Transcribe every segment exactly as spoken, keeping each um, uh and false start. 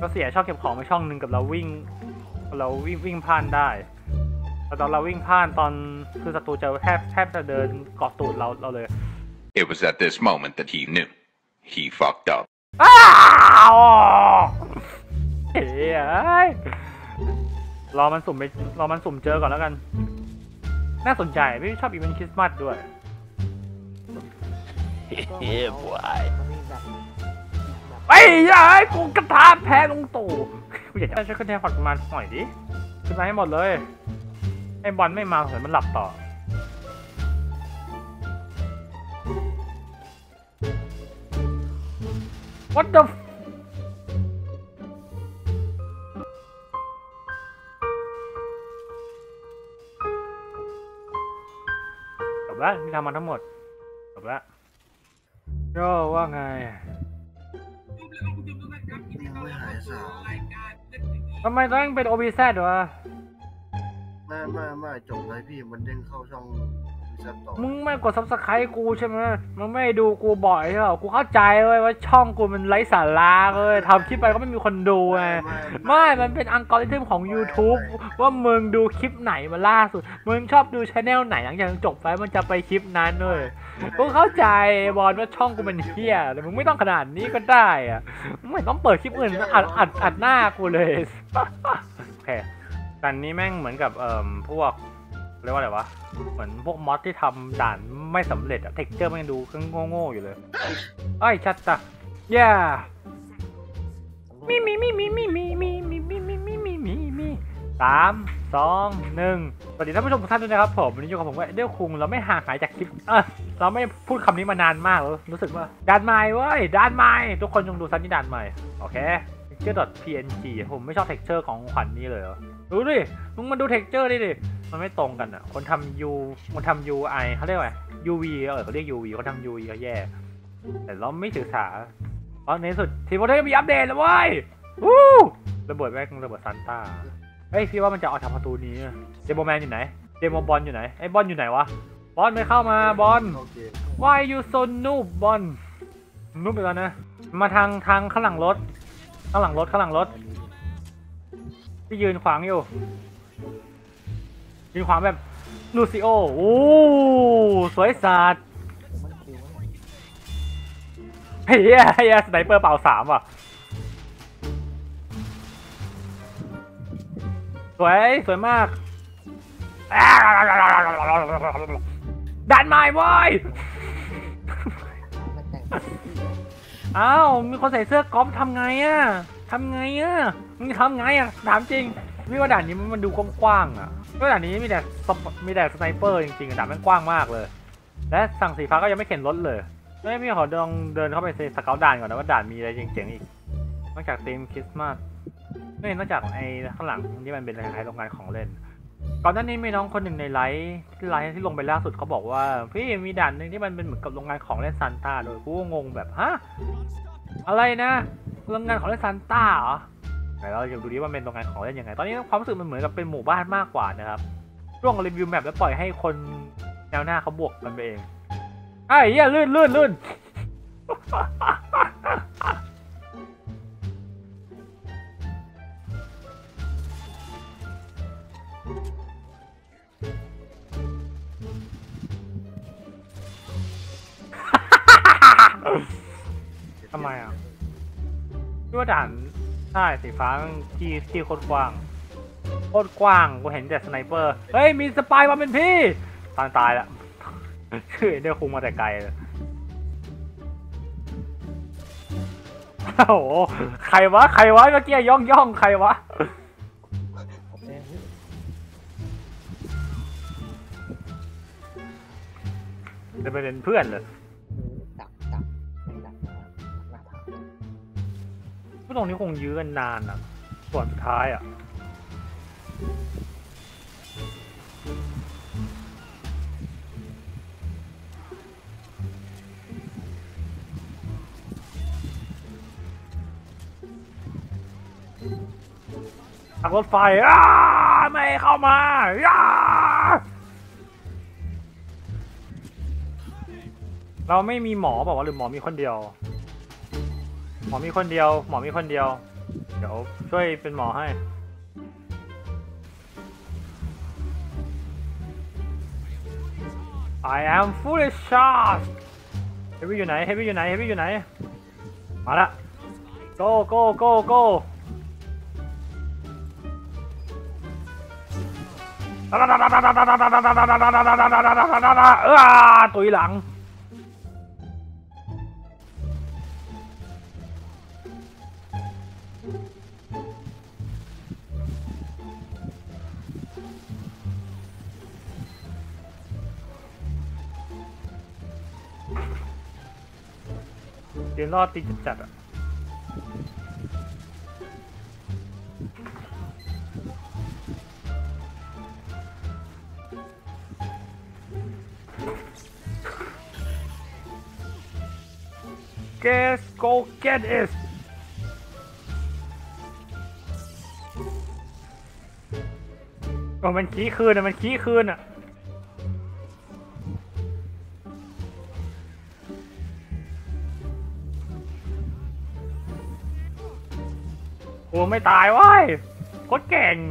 เราเสียช่องเก็บของไปช่องหนึ่งกับเราวิ่งเราวิ่งวิ่งผ่านได้แต่ตอนเราวิ่งผ่านตอนคือศัตรูจะแทบแทบจะเดินเกาะตูดเราเราเลย It was at this moment that he knew he fucked up อ้าวเฮ้ยรอมันสุ่มไปรอมันสุ่มเจอก่อนแล้วกันน่าสนใจไม่ชอบอีเวนต์คริสต์มาสด้วยเฮ้ยบวยไอ้ยัยกูกระทาแพ้ลงตู่กูอยากจะใช้คะแนนฝักมันหน่อยดิขึ้นมาให้หมดเลยไอ้บอลไม่มาเหมือนมันหลับต่อWhat the จบแล้วที่ทำมาทั้งหมดจบแล้วโย่ว่าไงยังไม่หายสาวทำไมต้องเป็น โอ บี แซด วะไม่ไม่ไม่จบเลยพี่มันเด้งเข้าช่องมึงไม่กด ซับสไครบ์ กูใช่ไหมมึงไม่ดูกูบ่อยใช่ไหมกูเข้าใจเลยว่าช่องกูมันไร้สาระเลยทำคลิปไปก็ไม่มีคนดูไงไม่มันเป็นอัลกอริทึมของ YouTube ว่ามึงดูคลิปไหนมาล่าสุดมึงชอบดูชแนลไหนหลังจากจบไปมันจะไปคลิปนั้นเลยกูเข้าใจบอลว่าช่องกูมันเหี้ยแต่มึงไม่ต้องขนาดนี้ก็ได้อะมึงไม่ต้องเปิดคลิปอื่นอัดอัดอัดหน้ากูเลยโอเคตอนนี้แม่งเหมือนกับเอ่อพวกเรียกว่าอะไรวะเหมือนพวกมอดที่ทำด่านไม่สำเร็จอะเท็กเจอร์มันดูโง่ๆอยู่เลยไอ้ชัดตะย่ามีมีมีมีมีมีมีมีมีมีมีมีมีมีสามสองหนึ่งสวัสดีท่านผู้ชมทุกท่านด้วยนะครับผมวันนี้อยู่กับผมว่าเดี่ยวคุงเราไม่ห่างหายจากคลิปเออเราไม่พูดคำนี้มานานมากแล้วรู้สึกว่าด่านใหม่เว้ยด่านใหม่ทุกคนจงดูซันนี่ด่านใหม่โอเค texture.png ผมไม่ชอบ texture ของขวัญนี้เลยดูดิมึงมาดู texture ดิดิมันไม่ตรงกันอ่ะคนทำ U คนทำ ยู ไอ เขาเรียกว่า ยู วี เออเขาเรียก ยู วี เขาทำ ยู วี เขาแย่แต่เราไม่ศึกษาเพราะในสุดทีมโปรเทมีอัปเดตแล้วเว้ยวู้ระเบิดแม่งระเบิดซานต้าเฮ้ยพี่ว่ามันจะเอาทำประตูนี้เดโมแมนอยู่ไหนเดโมบอลอยู่ไหนไอ้บอลอยู่ไหนวะบอลไม่เข้ามาบอล Why you so noob บอลnoobไปแล้วนะมาทางทางข้างหลังรถข้างหลังรถข้างหลังรถที่ยืนขวางอยู่ยืนขวางแบบลูซิโอโอ้สวยสัสเฮ้ยเฮ้ยสไนเปอร์เป่าสามว่ะสวยสวยมากดันไม้เว้ยอ้าวมีคนใส่เสื้อกอล์ฟทำไงอ่ะทำไงอ่ะมึงทำไงอ่ะถามจริงพี่ว่าด่านนี้มันดูกว้างๆอ่ะก็ด่านนี้มีแต่มีแต่สไนเปอร์จริงๆด่านมันกว้างมากเลยและสั่งสีฟ้าก็ยังไม่เข็นรถเลยไม่พี่ขอลองเดินเข้าไปสเกลด่านก่อนนะว่าด่านมีอะไรเจ๋งๆอีกนอกจากธีมคริสต์มาสไม่นอกจากไอ้ข้างหลังที่มันเป็นคล้ายๆโรงงานของเล่นก่อนหน้านี้มีน้องคนหนึ่งในไลฟ์ที่ไลฟ์ที่ลงไปล่าสุดเขาบอกว่าพี่มีด่านหนึ่งที่มันเป็นเหมือนกับโรงงานของเล่นซานต้าโดยกูก็งงแบบฮะอะไรนะโรงงานของเล่นซานต้าเหรอไหนเราจะดูดิว่าเป็นโรงงานของเล่นยังไงตอนนี้ความรู้สึกมันเหมือนกับเป็นหมู่บ้านมากกว่านะครับช่วงรีวิวแมปแล้วปล่อยให้คนแนวหน้าเขาบวกกันไปเองไอ้เหี้ยลื่นลื่นลื่นทำไมอ่ะที่ว่าด่านใช่สีฟ้าที่ที่โคตรกว้างโคตรกว้างกูเห็นแต่สไนเปอร์เฮ้ยมีสปายมาเป็นพี่ตายตายแล้วชื่อเดี๋ยวคุงมาแต่ไกลเลยโอ้โหใครวะใครวะเมื่อกี้ย่องย่องใครวะจะไปเป็นเพื่อนเลยตรงนี้คงยื้อกันนานอ่ะส่วนสุดท้ายอ่ะทางรถไฟอ้าไม่เข้ามาอ้าเราไม่มีหมอบอกว่าหรือหมอมีคนเดียวหมอมีคนเดียวหมอมีคนเดียวเดี๋ยวช่วยเป็นหมอให้ I am fully charged เฮฟวี่อยู่ไหนเฮฟวี่อยู่ไหนเฮฟวี่อยู่ไหนมาละ go go go go เออตุยหลังเดี๋ยวรอดตีจัดๆอ่ะGuess go get it โอ้มันขี้คืนอ่ะมันขี้คืนอ่ะโอ้ไม่ตายว้ายโคตรเก่ง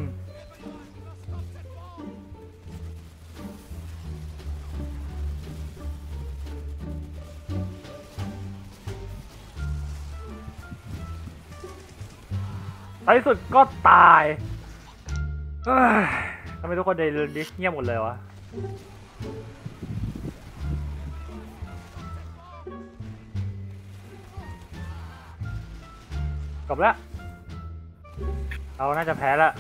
ในที่สุดก็ตายเอ้ยทำไมทุกคนเดินดิสเงียบหมดเลยวะจบแล้วเราน่าจะแพ้แล้ว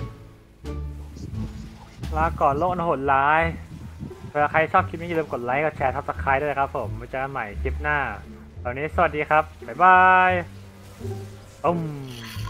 ลาก่อนโลกอันโหดร้ายเผื่อใครชอบคลิปนี้อย่าลืมกดไลค์กดแชร์ทับสไครต์ด้วยนะครับผมไว้เจอกันใหม่คลิปหน้าตอนนี้สวัสดีครับบ๊ายบายอืม